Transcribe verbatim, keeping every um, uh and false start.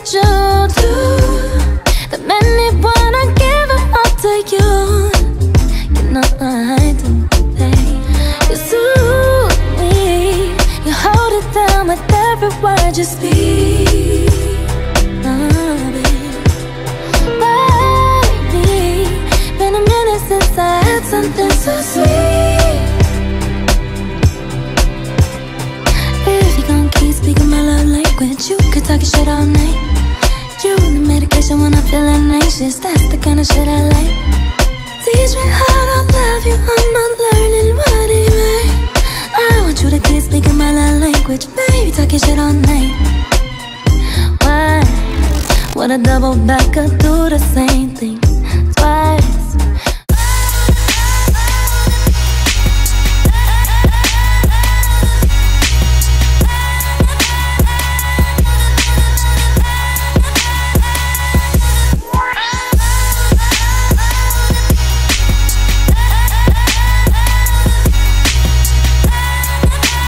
what you do that made me wanna give it all to you. You know I do, babe. You soothe me, you hold it down with every word you speak. Oh, babe. Baby, been a minute since I had something so sweet. If you gon' keep speaking my love language, you could talk your shit all night. You the medication when I'm feeling anxious, that's the kind of shit I like. Teach me how to love you, I'm not learning what it means. I want you to keep speaking my love language, baby, talk your shit all night. Why would a double backer do the same thing?